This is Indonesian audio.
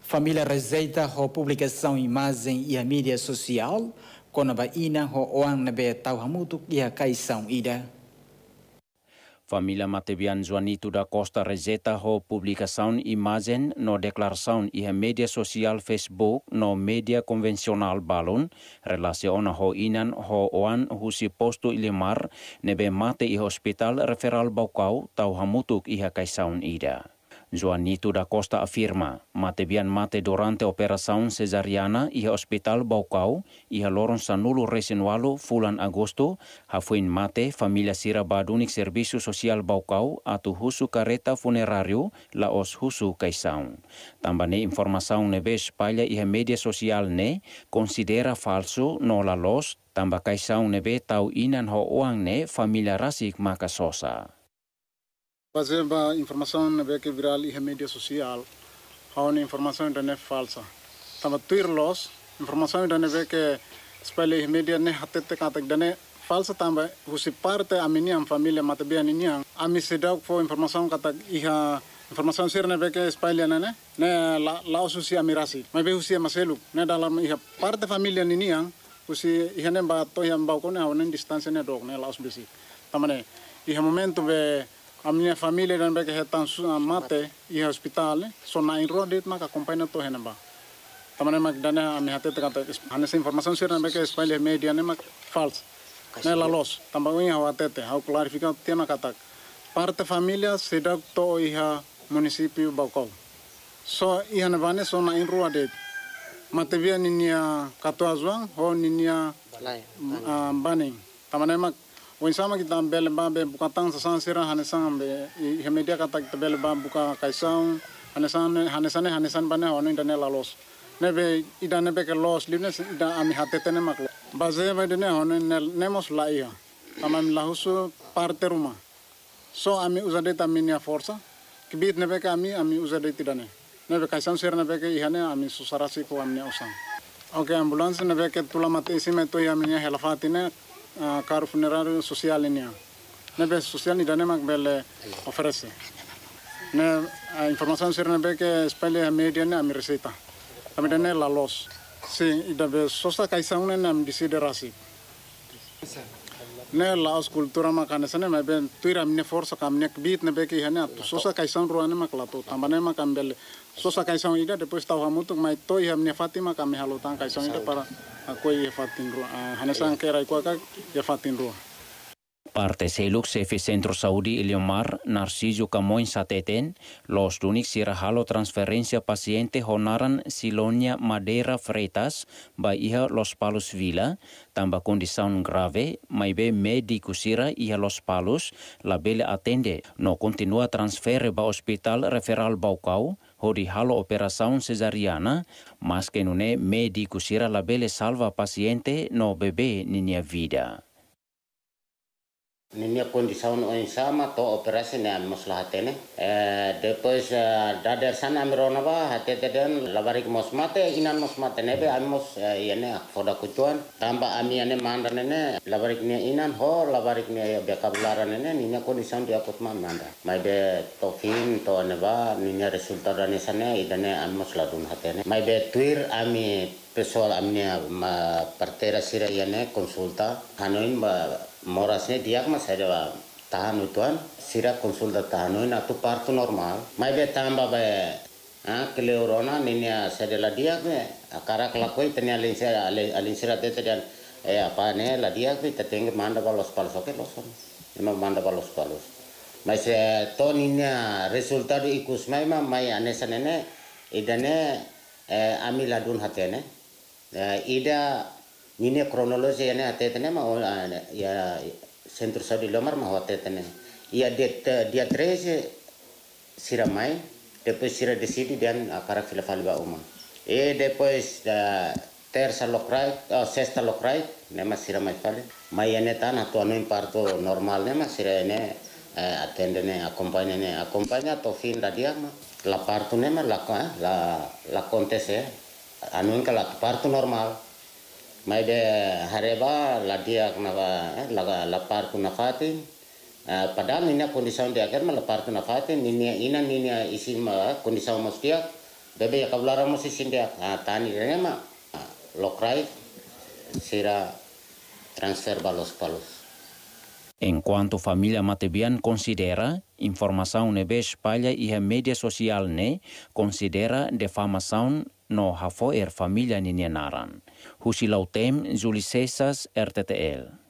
Família rejeita a publicação imagem e a mídia social, quando a ina o oang nebe tau hamutuk e a caixão ida. Família Matebian Joanito da Costa rejeita a publicação imagem no declaração e a mídia social Facebook no mídia convencional balon relaciona ho inan ho oan husi posto ilimar nebe mate i hospital referal Baucau tau hamutuk i a caixão ida. Joanito da Costa afirma, Matebian mate durante operação cesariana e hospital Baucau e a loron sanulu resinualo fulan agosto, hafuin mate família sira badunik serviço social Baucau atu husu careta funerário la os husu caixão. Tambane informação nebe espalha e a mídia social ne considera falso no la los, tamba caixão nebe tau inan ho oang ne família rasik makasosa. Baseado na informação que viral e mídia social, há uma informação internet falsa. Tama tuir los, informação internet que espelha e mídia ne hatete katak dane falsa tamba husi parte aminiam família Matebian iniang ami sedau fo informação katak iha informação sirne que espelha ne la ususi amirasi. Mas be husi maselu ne dalam iha parte família iniang husi iha ne ba to yang ba ko ne hawen distância ne dog ne la usbisi. Tamane iha momento be a minha família dan beke hetan mate i hospital so na in rodet mak acompanha to henba tamane mak dana ami hate kata ane informação sir dan beke espalha media ne mak falso ne la los também ha atete ha clarificar tema kata parte família sedak to iha município Baucau so iha ne bane so na in rodet mate via ninia katoazuang ho ninia bane tamane mak Wen sama kita bel babe buka tang sasan sira hanesan be i media kata kita bel ba buka kaisang hanesan bane ono indane la los nebe idane be ke los livne ida ami hatetene mak baze ba dene ono nemos la ia tamam la husu parte rumah so ami uzade taminia forza kibit nebe ke ami uzade tidane nebe kaisang sira nebe ke ihane ami susarasi ko ami usang oke ambulans nebe ke tulamate isime to yaminya helafatine caro funerário social ini, nebe social ni dane mak bele oferece, ne informação ser nebe que espelha a media ne ami receita, kami dane la los, sim ida be sosta kaisang ne am desiderasi, ne la os cultura mak ane sana nebe tuira amne força kamne bit nebe que hane atu sosta kaisang ruane mak lato, tambane mak ambele sosta kaisang ida depois tahu hamutuk mai toi amne Fatima kami halutan kaisang ida para Aku ia fatin ruah, hanesan kera iku akak ia fatin ruah. Parte seluk sefi Centro Saudi Iliomar, Narciso Camoin Sateten, los dunik sira halo transferencia paciente honaran Silonia Madeira Freitas, ba iha Los Palos Villa, tamba condição grave, mai be médico sira iha Los Palos, la bele atende, no continua transfere ba hospital referal Baucau, hori halo operação cesariana, mas que nune médico sira la bele salva paciente no bebê ninia vida. Ninia condição sama to operasi ne maslahatene depois dadar sana amirona ba hatete den labarik mosmate inan mosmate nebe amos yene foda kutuan tamba ami ane mandane ne labarik ne inan ho labarik ne bekabularan ne ninia condição dia kutma manda mai be tofin to ne ba ninia resultat dane sana idane amos ladun hatene mai be tuir ami pessoal amnia partera sira yene konsulta hanoin ba morasnya dia mas ada tahan utuan sira konsulta tahanuin atau partu normal mai be tamba be kleurona ninia sedela dia me akara kelakoi tenia alinsira tete dan apa ne la dia be teteng manda balos palos oke loson memang manda balos palos mai se to ninia resultado ikus mai anesanene idane ami ladun hatene ida ini kronologi ane atetene ma ya Centro Saudi Iliomar ma atetene ya dia 13 siramai depois sira decidi dan akara filafalba uma depois terça locrai sexta locrai nema siramai fale mai ane tan atuano parto normal nema sira ane atendene accompagna to fin da dia la parto nema la contese anu la parto normal mai de hareba la dia kenapa la parto nafati padahal ini kondisi dia akhir malah parto nafati ini inan ini isi kondisi mustia Bebe ya kablara mo si sindia tani rene ma lokrai sira transfer balos. Enquanto família Matebian considera informação nebe espalha e a mídia social ne considera defamação no hafo família ninhenaran. Husilau tem Juli Cesas RTTL.